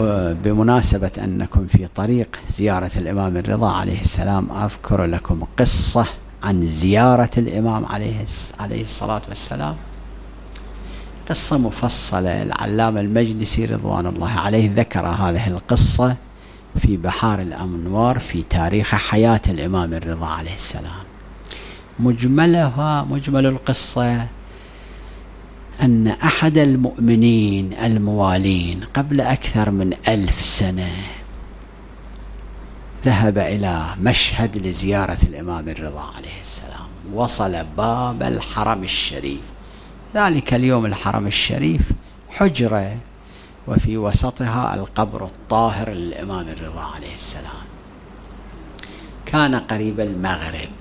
بمناسبة أنكم في طريق زيارة الإمام الرضا عليه السلام، أذكر لكم قصة عن زيارة الإمام عليه الصلاة والسلام، قصة مفصلة. العلامة المجلسي رضوان الله عليه ذكر هذه القصة في بحار الأنوار في تاريخ حياة الإمام الرضا عليه السلام. مجمل القصة أن أحد المؤمنين الموالين قبل أكثر من 1000 سنة ذهب إلى مشهد لزيارة الإمام الرضا عليه السلام. وصل باب الحرم الشريف. ذلك اليوم الحرم الشريف حجرة وفي وسطها القبر الطاهر للإمام الرضا عليه السلام. كان قريب المغرب.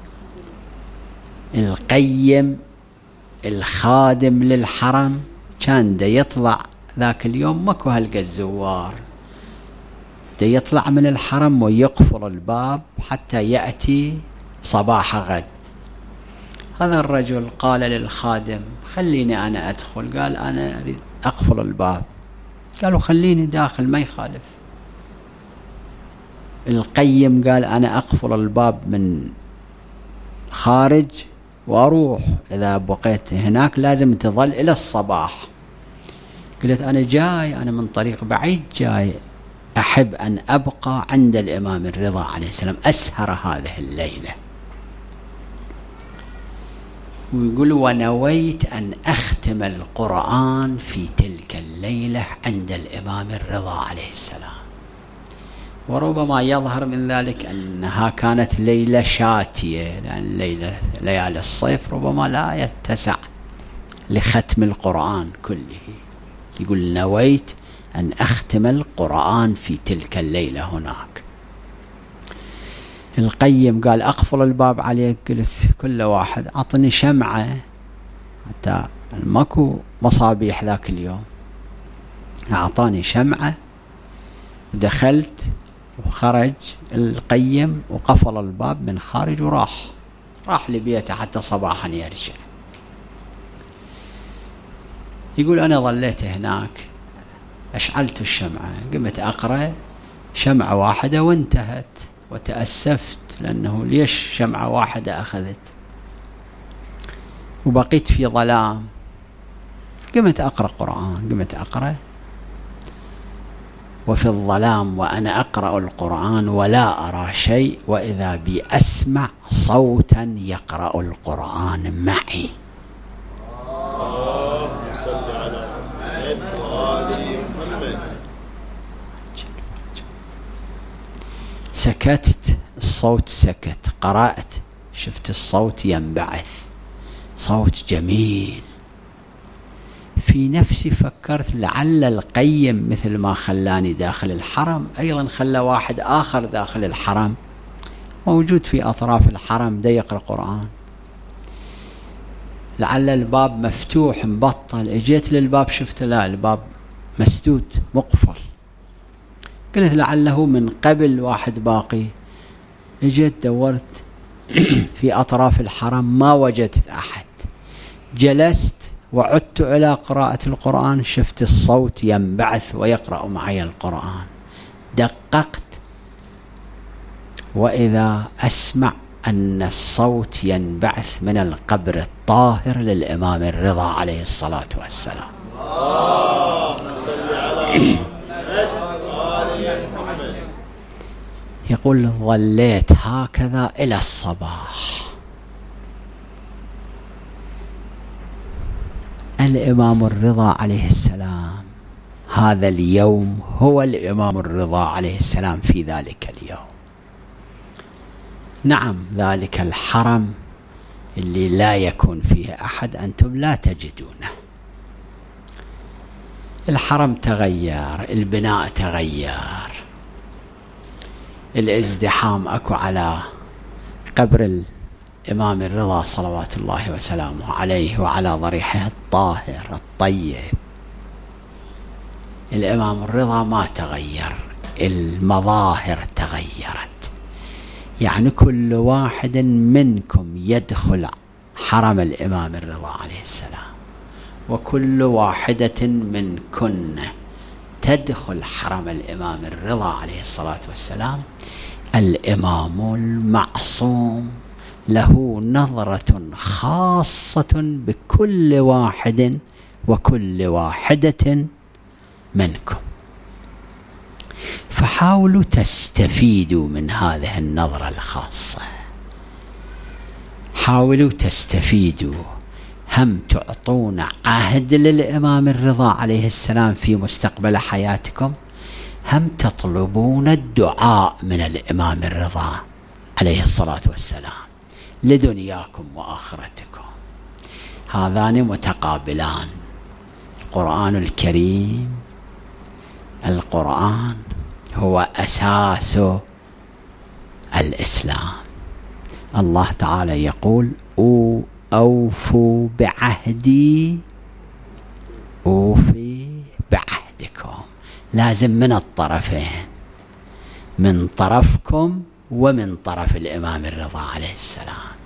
القيم الخادم للحرم كان دا يطلع ذاك اليوم، ماكو هلقى الزوار، دا يطلع من الحرم ويقفل الباب حتى يأتي صباح غد. هذا الرجل قال للخادم خليني أنا أدخل. قال أنا أريد أقفل الباب. قالوا خليني داخل ما يخالف. القيم قال أنا أقفل الباب من خارج وأروح، إذا بقيت هناك لازم تظل إلى الصباح. قلت أنا جاي، أنا من طريق بعيد جاي، أحب أن أبقى عند الإمام الرضا عليه السلام أسهر هذه الليلة. ويقول ونويت أن أختم القرآن في تلك الليلة عند الإمام الرضا عليه السلام. وربما يظهر من ذلك أنها كانت ليلة شاتية، لأن ليالي الصيف ربما لا يتسع لختم القرآن كله. يقول نويت أن أختم القرآن في تلك الليلة هناك. القيم قال أقفل الباب عليك. قلت كل واحد أعطني شمعة، حتى ماكو مصابيح ذاك اليوم. أعطاني شمعة ودخلت وخرج القيم وقفل الباب من خارج وراح لبيته حتى صباحا يرجع. يقول أنا ظليت هناك، أشعلت الشمعة، قمت أقرأ شمعة واحدة وانتهت، وتأسفت لأنه ليش شمعة واحدة أخذت، وبقيت في ظلام. قمت أقرأ قرآن، قمت أقرأ، وفي الظلام وأنا أقرأ القرآن ولا أرى شيء، وإذا بي أسمع صوتا يقرأ القرآن معي. سكتت، الصوت سكت، قرأت، شفت الصوت ينبعث، صوت جميل. في نفسي فكرت لعل القيم مثل ما خلاني داخل الحرم أيضا خلى واحد آخر داخل الحرم موجود في أطراف الحرم دا يقرأ قرآن. لعل الباب مفتوح مبطل. اجيت للباب شفت لا، الباب مسدود مقفل. قلت لعله من قبل واحد باقي. اجيت دورت في أطراف الحرم ما وجدت أحد. جلست وعدت إلى قراءة القرآن، شفت الصوت ينبعث ويقرأ معي القرآن. دققت وإذا أسمع أن الصوت ينبعث من القبر الطاهر للإمام الرضا عليه الصلاة والسلام. يقول ظليت هكذا إلى الصباح. الإمام الرضا عليه السلام هذا اليوم هو الإمام الرضا عليه السلام في ذلك اليوم. نعم ذلك الحرم اللي لا يكون فيه أحد أنتم لا تجدونه. الحرم تغير، البناء تغير، الازدحام أكو على قبر الإمام الرضا صلوات الله وسلامه عليه وعلى ضريحه الطاهر الطيب. الإمام الرضا ما تغير، المظاهر تغيرت. يعني كل واحد منكم يدخل حرم الإمام الرضا عليه السلام، وكل واحدة منكن تدخل حرم الإمام الرضا عليه الصلاة والسلام الإمام المعصوم له نظرة خاصة بكل واحد وكل واحدة منكم، فحاولوا تستفيدوا من هذه النظرة الخاصة، حاولوا تستفيدوا، هم تعطون عهد للإمام الرضا عليه السلام في مستقبل حياتكم، هم تطلبون الدعاء من الإمام الرضا عليه الصلاة والسلام لدنياكم وآخرتكم. هذان متقابلان. القرآن الكريم، القرآن هو أساس الإسلام. الله تعالى يقول أوفوا بعهدي أوفي بعهدكم. لازم من الطرفين، من طرفكم ومن طرف الإمام الرضا عليه السلام.